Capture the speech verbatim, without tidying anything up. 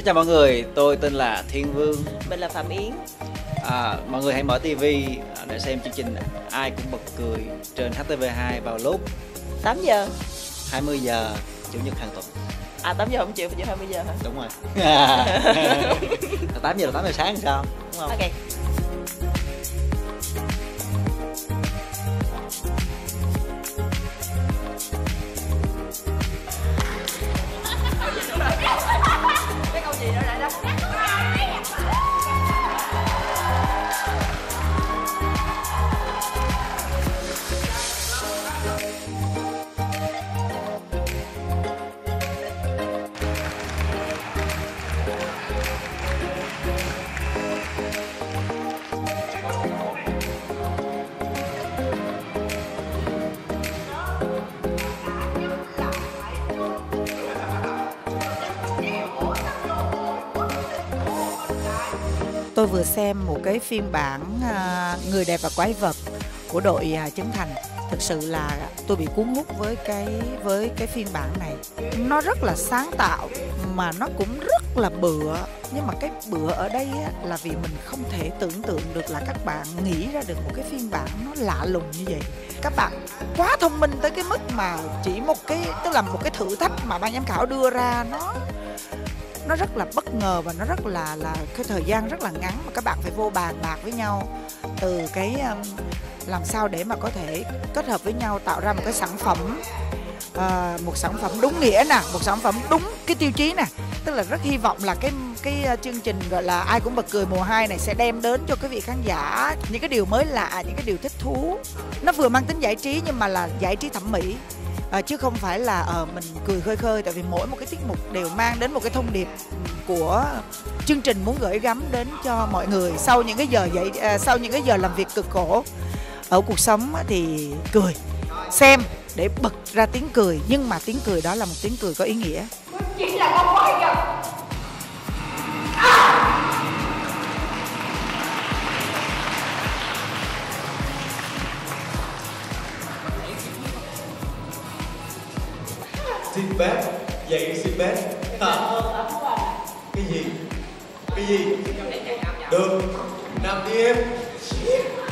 chào mọi người, tôi tên là Thiên Vương. Mình là Phạm Yến. À, mọi người hãy mở ti vi để xem chương trình Ai Cũng Bật Cười trên hát tê vê hai vào lúc tám giờ hai mươi giờ Chủ nhật hàng tuần. À tám giờ không chịu, phải chịu hai mươi giờ hả? Đúng rồi. tám giờ là tám giờ sáng sao? Đúng không? Ok. Cái câu gì đó lại đó? Tôi vừa xem một cái phiên bản à, Người Đẹp Và Quái Vật của đội à, Trấn Thành. Thực sự là tôi bị cuốn hút với cái với cái phiên bản này. Nó rất là sáng tạo mà nó cũng rất là bựa. Nhưng mà cái bựa ở đây á, là vì mình không thể tưởng tượng được là các bạn nghĩ ra được một cái phiên bản nó lạ lùng như vậy. Các bạn quá thông minh tới cái mức mà chỉ một cái, tức là một cái thử thách mà ban giám khảo đưa ra nó nó rất là bất ngờ và nó rất là là cái thời gian rất là ngắn mà các bạn phải vô bàn bạc với nhau từ cái um, làm sao để mà có thể kết hợp với nhau tạo ra một cái sản phẩm, uh, một sản phẩm đúng nghĩa nè, một sản phẩm đúng cái tiêu chí nè. Tức là rất hy vọng là cái cái chương trình gọi là Ai Cũng Bật Cười mùa hai này sẽ đem đến cho quý vị khán giả những cái điều mới lạ, những cái điều thích thú. Nó vừa mang tính giải trí nhưng mà là giải trí thẩm mỹ. À, chứ không phải là à, mình cười khơi khơi, tại vì mỗi một cái tiết mục đều mang đến một cái thông điệp của chương trình muốn gửi gắm đến cho mọi người sau những cái giờ dậy à, sau những cái giờ làm việc cực khổ ở cuộc sống thì cười, xem để bật ra tiếng cười, nhưng mà tiếng cười đó là một tiếng cười có ý nghĩa. Chỉ là con quái vật. Sinbad, dạy Sinbad. Cái gì? Cái gì? Được, nằm đi em.